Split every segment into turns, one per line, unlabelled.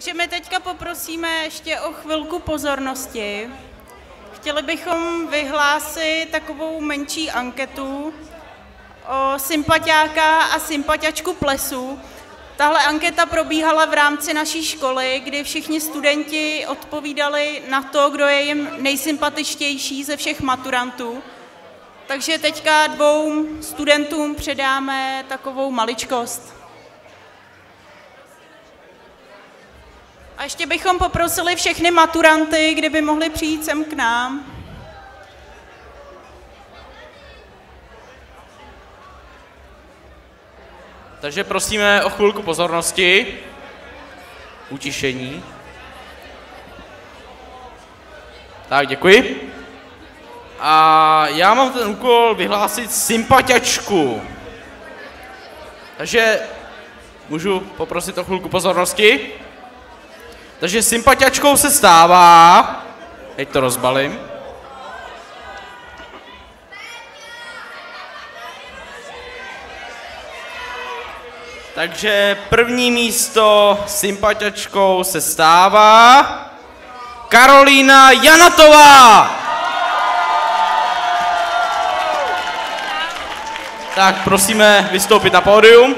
Takže my teďka poprosíme ještě o chvilku pozornosti. Chtěli bychom vyhlásit takovou menší anketu o sympatiáka a sympatiačku plesu. Tahle anketa probíhala v rámci naší školy, kdy všichni studenti odpovídali na to, kdo je jim nejsympatičtější ze všech maturantů. Takže teďka 2 studentům předáme takovou maličkost. A ještě bychom poprosili všechny maturanty, kdyby mohli přijít sem k nám.
Takže prosíme o chvilku pozornosti, utišení. Tak, děkuji. A já mám ten úkol vyhlásit sympatiačku. Takže můžu poprosit o chvilku pozornosti. Takže sympatiačkou se stává, teď to rozbalím. Takže první místo sympatiačkou se stává Karolína Janatová. Tak prosíme vystoupit na pódium.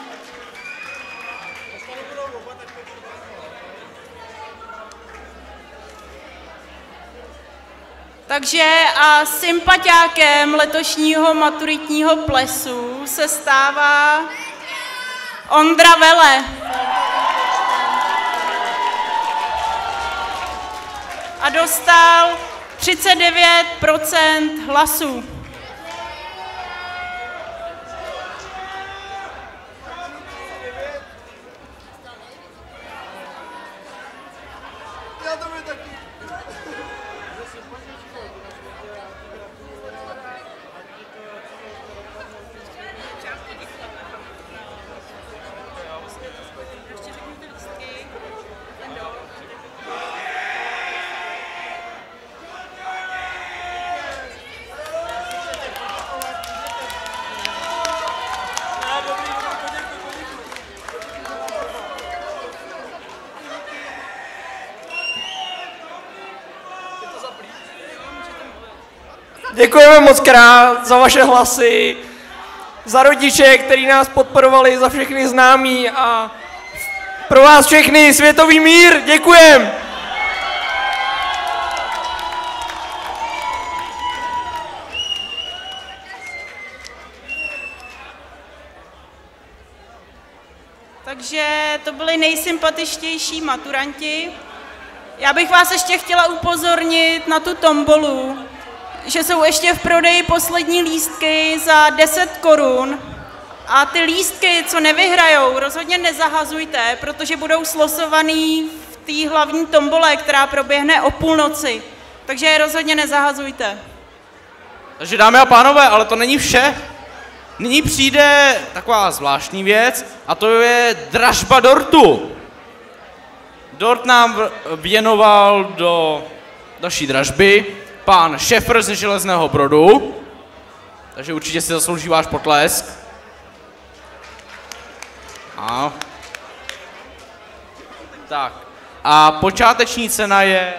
Takže a sympatiákem letošního maturitního plesu se stává Ondra Vele. A dostal 39% hlasů.
Děkujeme moc krát za vaše hlasy, za rodiče, který nás podporovali, za všechny známí a pro vás všechny světový mír. Děkujem.
Takže to byli nejsympatičtější maturanti. Já bych vás ještě chtěla upozornit na tu tombolu, že jsou ještě v prodeji poslední lístky za 10 korun a ty lístky, co nevyhrajou, rozhodně nezahazujte, protože budou slosovaný v té hlavní tombole, která proběhne o půlnoci, takže je rozhodně nezahazujte.
Takže dámy a pánové, ale to není vše. Nyní přijde taková zvláštní věc a to je dražba dortu. Dort nám věnoval do další dražby pán Šefr ze Železného Brodu, takže určitě si zaslouží váš potlesk. A. Tak. A počáteční cena je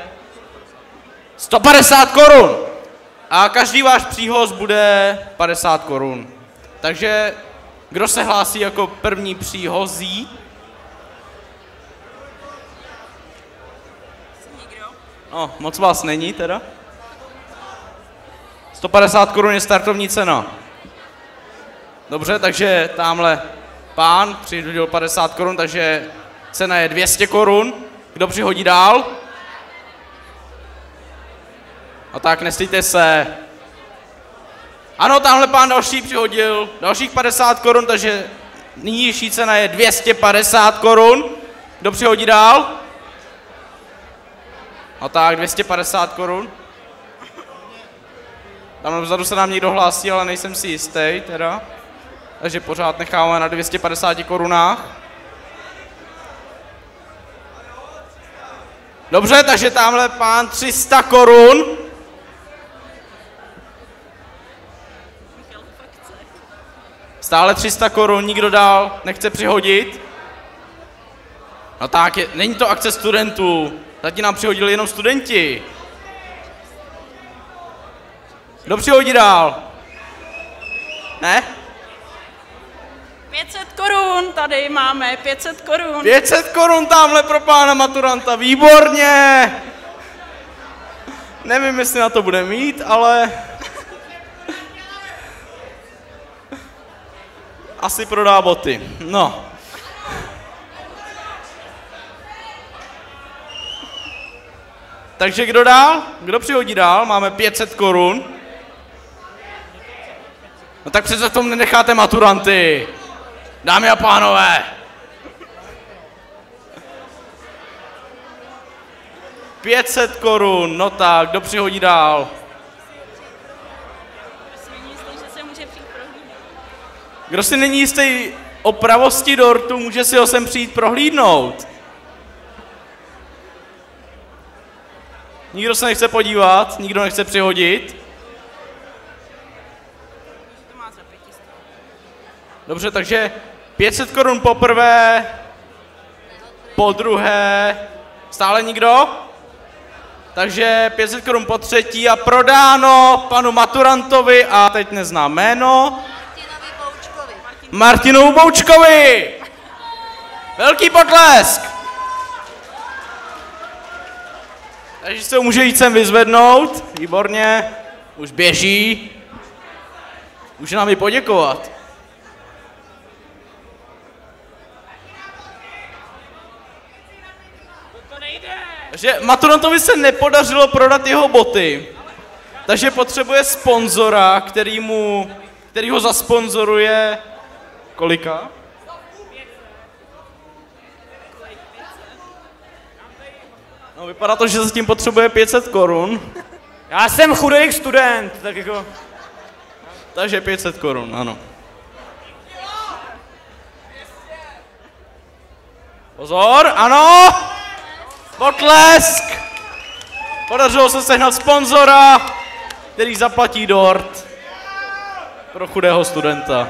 150 korun. A každý váš příhoz bude 50 korun. Takže kdo se hlásí jako první příhozí? No, moc vás není teda. 150 korun je startovní cena. Dobře, takže tamhle pán přihodil 50 korun, takže cena je 200 korun. Kdo přihodí dál? No tak, nestýjte se. Ano, tamhle pán další přihodil dalších 50 korun, takže nynější cena je 250 korun. Kdo přihodí dál? No tak, 250 korun. Tam vzadu se nám někdo hlásí, ale nejsem si jistý teda. Takže pořád necháme na 250 korunách. Dobře, takže tamhle pán 300 korun. Stále 300 korun, nikdo dál nechce přihodit. No tak, není to akce studentů. Zatím nám přihodili jenom studenti. Kdo přihodí dál? Ne?
500 korun, tady máme 500 korun.
500 korun tamhle pro pána maturanta, výborně! Nevím, jestli na to bude mít, ale... Asi prodá boty, no. Takže kdo dál? Kdo přihodí dál? Máme 500 korun. No tak přece v tom nenecháte maturanty. Dámy a pánové. 500 korun, no tak, kdo přihodí dál? Kdo si není jistý o pravosti dortu, může si ho sem přijít prohlídnout. Nikdo se nechce podívat, nikdo nechce přihodit. Dobře, takže 500 korun poprvé, po druhé, stále nikdo? Takže 500 korun po třetí a prodáno panu maturantovi a teď neznám jméno. Martinu Boučkovi. Velký potlesk. Takže se ho může jít sem vyzvednout, výborně, už běží, může nám i poděkovat. Takže maturantovi se nepodařilo prodat jeho boty, takže potřebuje sponzora, který ho zasponzoruje. Kolika? No, vypadá to, že se tím potřebuje 500 korun.
Já jsem chudej student, tak jako...
Takže 500 korun, ano. Pozor, ano! Potlesk! Podařilo se sehnat sponzora, který zaplatí dort pro chudého studenta.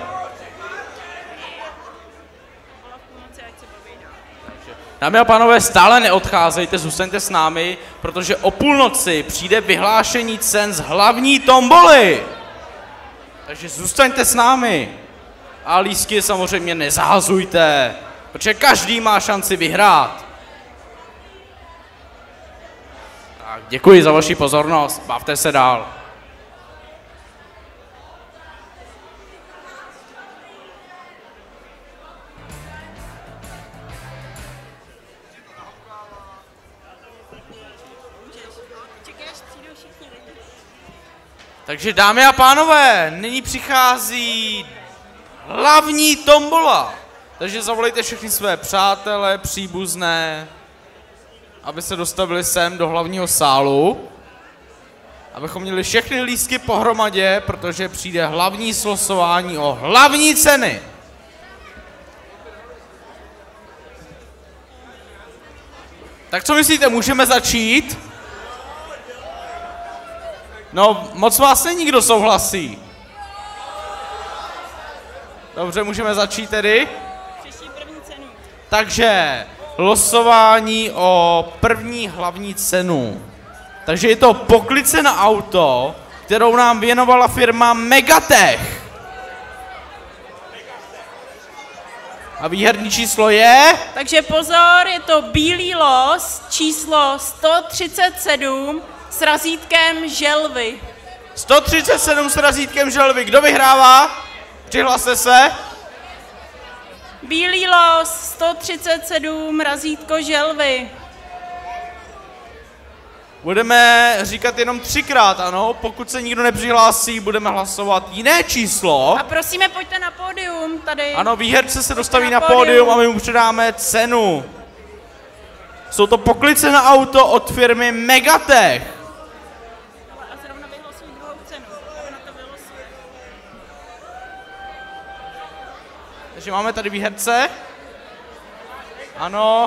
Dámy a pánové, stále neodcházejte, zůstaňte s námi, protože o půlnoci přijde vyhlášení cen z hlavní tomboly. Takže zůstaňte s námi. A lístky samozřejmě nezahazujte, protože každý má šanci vyhrát. Tak, děkuji za vaši pozornost, bavte se dál. Takže dámy a pánové, nyní přichází hlavní tombola. Takže zavolejte všechny své přátele, příbuzné, aby se dostavili sem do hlavního sálu. Abychom měli všechny lístky pohromadě, protože přijde hlavní slosování o hlavní ceny. Tak co myslíte, můžeme začít? No, moc vás není, kdo souhlasí. Dobře, můžeme začít tedy. Takže losování o první hlavní cenu. Takže je to poklice na auto, kterou nám věnovala firma Megatech. A výherní číslo je?
Takže pozor, je to bílý los, číslo 137 s razítkem želvy.
137 s razítkem želvy. Kdo vyhrává? Přihlaste se.
Bílý los, 137, razítko želvy.
Budeme říkat jenom 3krát, ano. Pokud se nikdo nepřihlásí, budeme hlasovat jiné číslo.
A prosíme, pojďte na pódium tady.
Ano, výherce se dostaví na pódium a my mu předáme cenu. Jsou to poklice na auto od firmy Megatech.
A zrovna vyhlasují druhou cenu.
Takže máme tady výherce. Ano.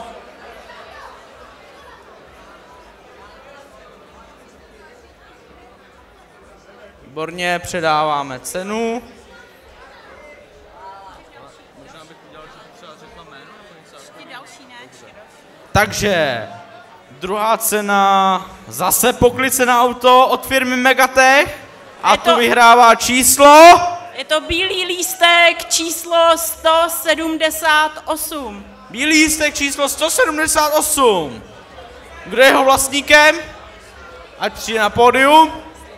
Výborně, předáváme cenu. Možná bych udělal, že třeba řekla jméno.
Ještě další, ne?
Takže druhá cena zase poklicené auto od firmy Megatech a tu vyhrává číslo.
Je to bílý lístek číslo 178.
Bílý lístek číslo 178. Kdo je jeho vlastníkem? Ať přijde na pódium.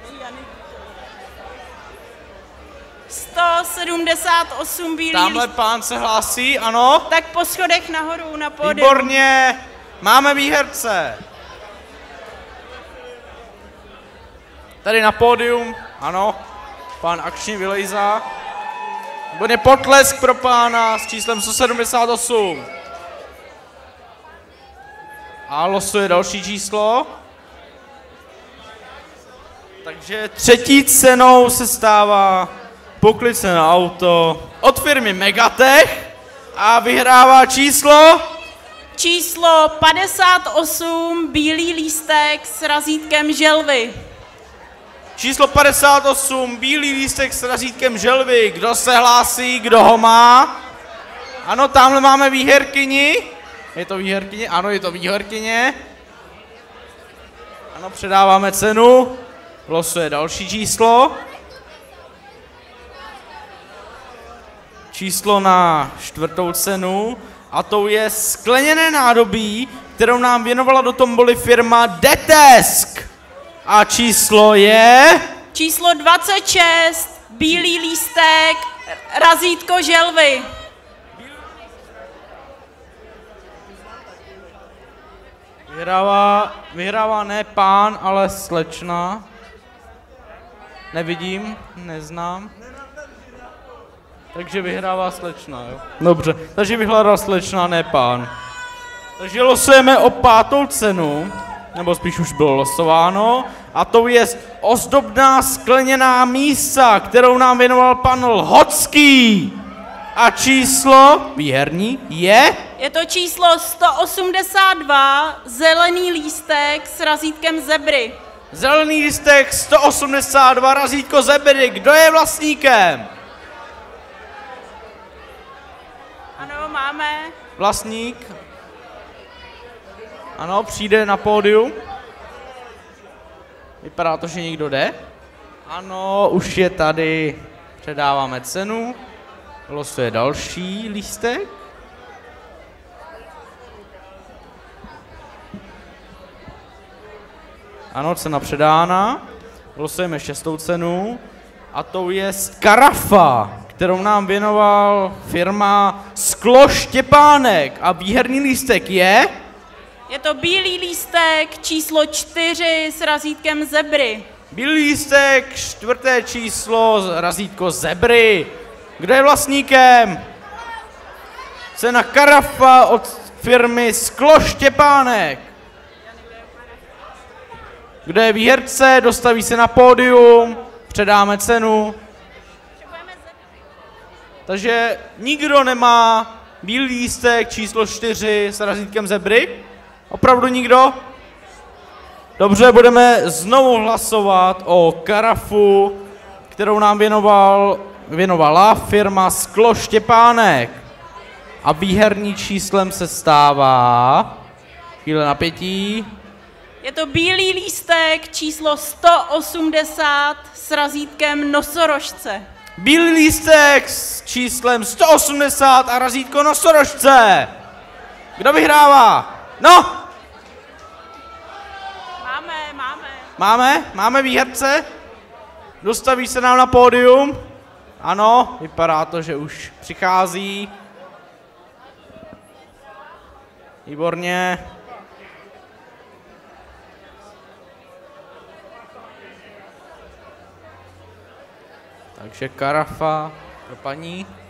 178 bílý
Tamhle
lístek.
pán se hlásí, ano.
Tak po schodech nahoru na pódium.
Výborně, máme výherce. Tady na pódium, ano, pán akčně vylejzá. Výborně, potlesk pro pána s číslem 178. A losuje další číslo. Takže třetí cenou se stává poklicené auto od firmy Megatech a vyhrává číslo.
Číslo 58 bílý lístek s razítkem želvy.
Číslo 58, bílý lístek s razítkem želvy. Kdo se hlásí, kdo ho má? Ano, tamhle máme výherkyni. Je to výherkyně? Ano, je to výherkyně. Ano, předáváme cenu. Losuje další číslo. Číslo na čtvrtou cenu. A tou je skleněné nádobí, kterou nám věnovala do tomboly firma Detesk. A číslo je...
Číslo 26 bílý lístek, razítko želvy.
Vyhrává ne pán, ale slečna. Nevidím, neznám. Takže vyhrává slečna, jo. Dobře, takže vyhrává slečna, ne pán. Takže losujeme o pátou cenu, nebo spíš už bylo losováno, a to je ozdobná skleněná mísa, kterou nám věnoval pan Lhocký. A číslo výherní je?
Je to číslo 182 zelený lístek s razítkem zebry.
Zelený lístek 182, razítko zebry. Kdo je vlastníkem?
Ano, máme.
Vlastník. Ano, přijde na pódium. Vypadá to, že někdo jde. Ano, už je tady. Předáváme cenu. Losuje další lístek. Ano, cena předána. Losujeme šestou cenu. A tou je karafa, kterou nám věnoval firma Sklo Štěpánek. A výherní lístek je?
Je to bílý lístek číslo 4 s razítkem zebry.
Bílý lístek, čtvrté číslo, razítko zebry. Kdo je vlastníkem? Cena karafa od firmy Sklo Štěpánek. Kdo je výherce, dostaví se na pódium, předáme cenu. Takže nikdo nemá bílý lístek číslo 4 s razítkem zebry? Opravdu nikdo? Dobře, budeme znovu hlasovat o karafu, kterou nám věnovala firma Sklo Štěpánek. A výherní číslem se stává... Chvíle napětí.
Je to bílý lístek číslo 180 s razítkem nosorožce.
Bílý lístek s číslem 180 a razítko nosorožce. Kdo vyhrává? No! Máme výherce? Dostaví se nám na pódium? Ano, vypadá to, že už přichází. Výborně. Takže karafa pro paní.